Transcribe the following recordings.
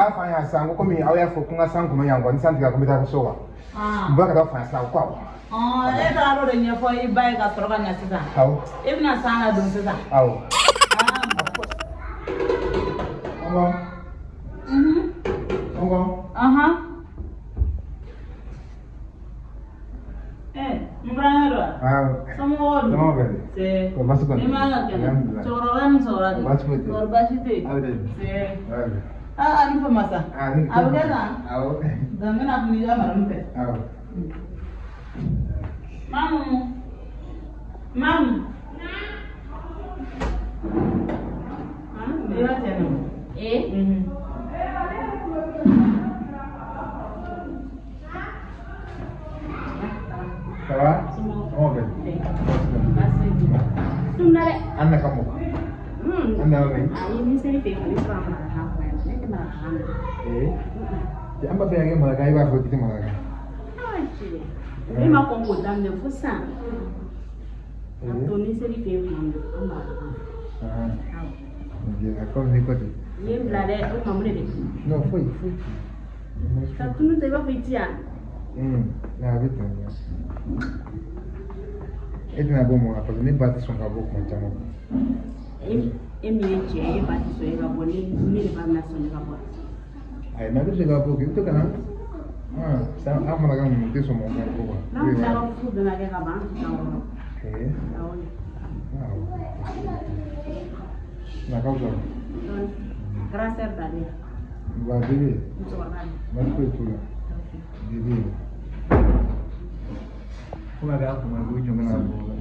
ka fa ya sango ko mi awya fo kunga sango ma yango ni santiga ko mita ko sowa mbaka da fa sa kwa e da ro de nyefo I bai ka troka na sisa aw ibna sana dun sisa aw Ongo Ongo Mbrano Somo no bene se ko basu ko ni mala kana chorogan sorad korbashite se ani famasa abugana damena kuja marampe Mamu dia tena Ça va? Oh ben. Anna kamu. Anna ni. Ini seri family sama hamba. Ini mana? Ya amba bagi Maraka iba ko kita Maraka. Ini mah komputer ni fusan. Atau ni seri family hamba. Dia kau ni kau tu. Ini belada tu kamu ni. No, foi. Satu nu teba fitian. Na betul ya. Itu na bomo apa ni bati son kabo ko chamo. Emi che bati so ega boni ni ba na son kabo. Ai na do chega pouco, itu kana. Sa amara ga mu teso mo ko. Na na fu de na ga ba. Na causa. Gracias dale. Va bene. Va tutto. Vivi. Come era come lui giocava a bola.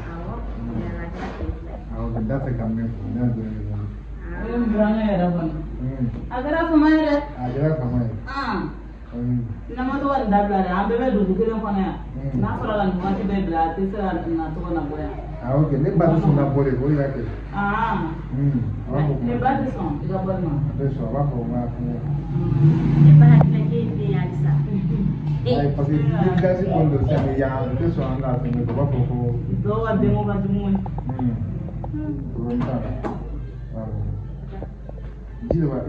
Da te cambio, non è vero. Mbrano era buono. Agora famare. Agora famare. Na moto wa ndabla na bebe du kile kona. Na fara la nwa ti bebe la ti sera na to na boya. Okay, ne ba so na bole ko ya ke. Ne ba ti so, ga bola ma. Adesso va ko ma. E para que que ya está. Ai, porque quase quando se ya, adesso anda a me va ko. Do wa demo ba dumo. Giro va,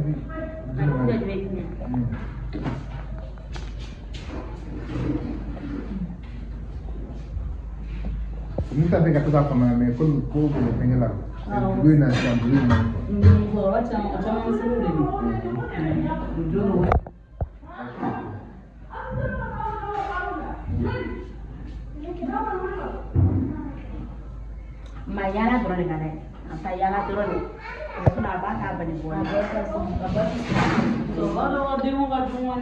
Nunca pega toda a família, mas quando o povo tem lá, ele na sua vida. Agora chama o segundo. Mayala drone kana. Apa yala drone. Kuna ba ka bani bola. So wala wa demo ba dumo.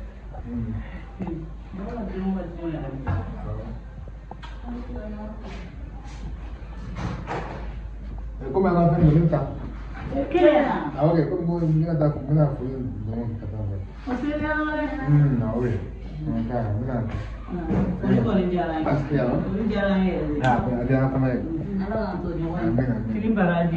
Wala demo ba dumo. Come alla fine non sta. Che era? Ah, ok, come voi mi da come na fu non capito. Ma se era No, ok. Non cara, non. Ini kau ni jalan. Pasti ya. Ini jalan ya. Ada apa mai? Ada tu ni. Amin. Film baraji.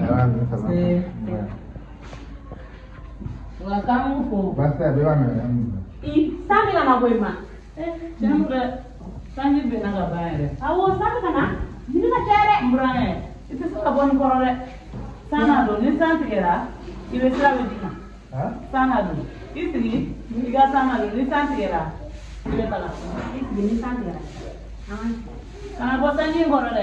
Wah kamu ko. Basta beba me. Sabe lá na boima. Jambre. Sanji bena ga bayar. Awo sabe kana? Ni ka tere. Mbrane. Itu suka bon korore. Sana do ni santi kera. Ibe sira bedina. Sana do. Isiri. Iga sana do ni santi kera. Ibe tala. Ni santi kera. Kana bosan ni korore.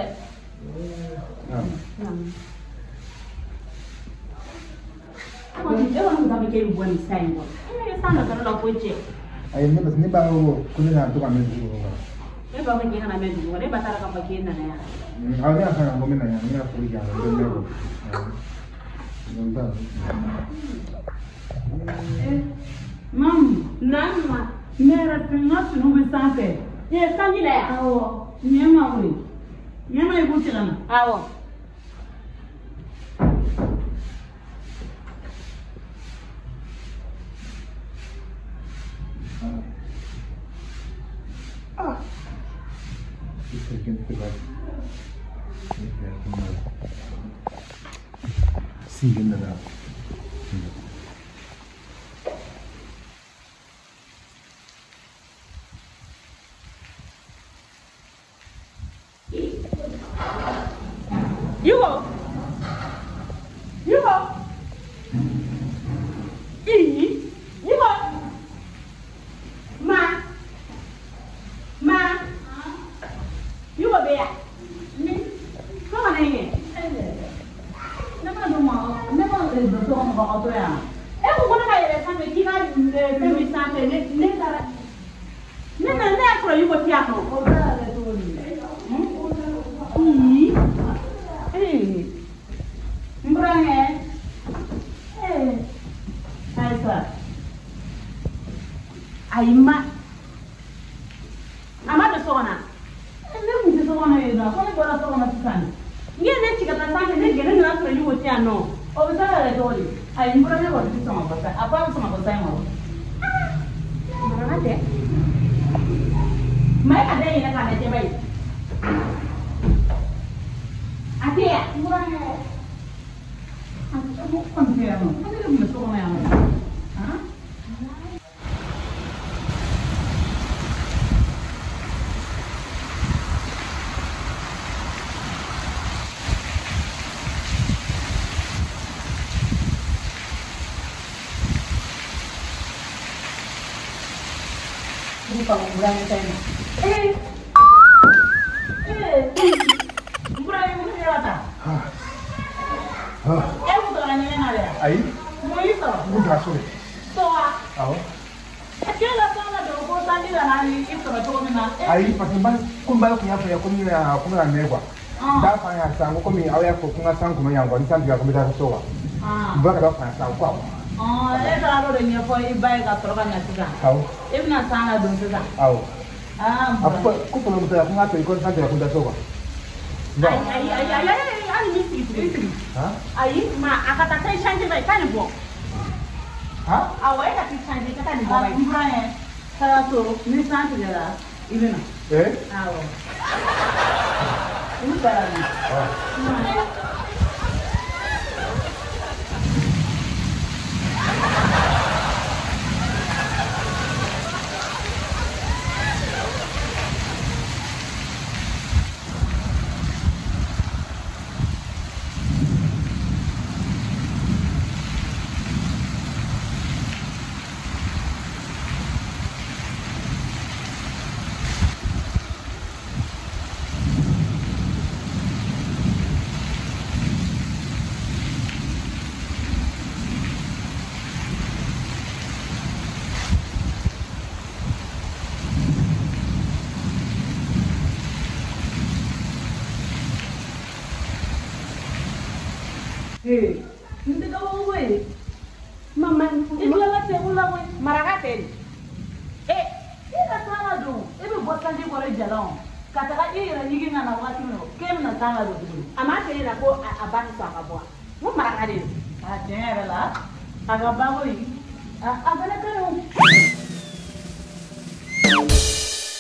Quando eu não sabia que ele bom sangue. Ele está na cara da coche. Aí nem ba o quando na to kame do. E ba que na medo, ore ba tara ka que na ya. Ah, ni asa ngome na ya, ni asa ri ya, ndio. Ndio. Mam, nana, mera pinga tu no sante. E sangue le. Awo, nyema uri. Nyema ikuti kana. Awo. Isso aqui não vai. Sim, ainda dá. Yugo. Yugo. mi sante ne dara. Ne afro yugo tiano. O dara le toni. Mbrange. Aisa. Aima. Amado sona. Ne mu se sona yeda. Ko ne bora sona tsani. Ngene chika tasante ne gene na afro yugo tiano. O dara le toni. Ai mbrange ko tsama basa. Apa tsama basa mo. Maraka de. Mai ada ina kana je bai. Atia, Mbrange. Aku kon dia mo. Ko ne mu sona ya mo. Ha? Bukan Mbrange tena. Mbrange mu ne rata. Bukan ni na ya. Aí, Mo isso. muda sore. Toa. Awo. Aquela sala do ko tani da hani isso to na. Aí, patimban kumbalo kunyafanya kumina negwa. Da fanya sangu kumi au yako kunga sangu no yango ni sangu ya kumita sowa. Mbaka da fanya sangu kwa. Le da ro de ko i bai ka troka na tiga. Awo. Ibna sana do tiga. Awo. Apa kupulo mutaya kunga to ikon sangu ya kumita sowa. Ai misi. Ha? Ai ma akata kai shanje bai tani bo. Ha? Awai ka ti shanje ka tani bo bai. Mbrange. Sara to ni santi da ibina. Awo. Ini barang. Hindi ka uuwi. Mama, Ilalate mo lang eh. Maraka teni. Ina sana do. Ibi bosan di kore jalon. Kataka ira nyigi na wati no. Kem na sana do. Ama teni na ko abani so akabwa. Mo maraka de. Jere la. Aga bago yi. Aga na kayo.